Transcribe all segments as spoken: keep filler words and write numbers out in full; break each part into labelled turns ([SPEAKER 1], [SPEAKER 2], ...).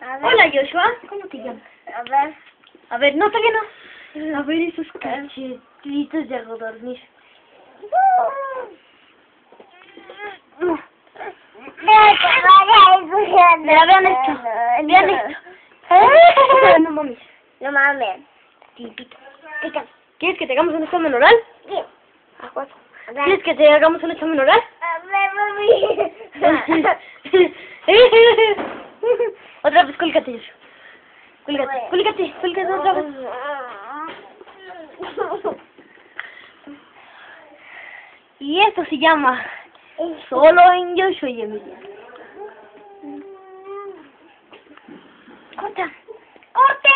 [SPEAKER 1] Hola, Joshua. ¿Cómo te llamas?
[SPEAKER 2] A ver.
[SPEAKER 1] A ver, no, todavía no. A ver esos cachetitos de codorniz. Mira, vean esto. Vean esto. No mames.
[SPEAKER 2] No mames.
[SPEAKER 1] Tipito. ¿Quieres que te hagamos un examen oral?
[SPEAKER 2] Sí.
[SPEAKER 1] Ah, bueno. ¿Quieres que te hagamos un examen oral?
[SPEAKER 2] A ver, mami.
[SPEAKER 1] Otra vez, cuélgate, Joshua. Cuélgate, cuélgate, cuélgate otra vez. Y esto se llama Solo en Joshua y Emilia. ¡Corta! ¡Corte!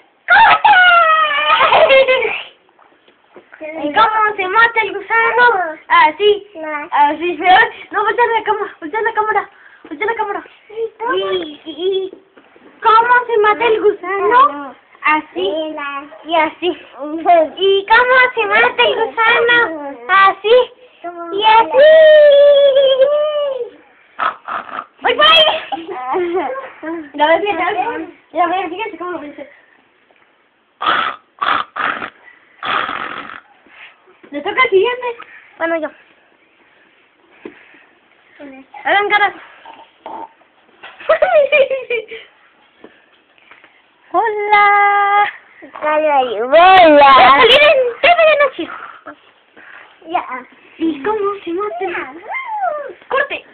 [SPEAKER 1] ¡Corte! ¿Y cómo se mata el gusano? Así. Así. No, voltea la cámara. Voltea la cámara. Voltea la cámara. ¿Y, y cómo se mata el gusano? Así. Y así. ¿Y cómo se mata el gusano? Así. Y así. ¡Voy por ahí! Ya ves, fíjate. Ya ves, fíjate cómo lo dice. ¿Le toca al siguiente? Bueno, yo. Hagan caras. Hola.
[SPEAKER 2] Hola.
[SPEAKER 1] Salir en T V de noche.
[SPEAKER 2] Ya.
[SPEAKER 1] ¿Y cómo se mata? Corte.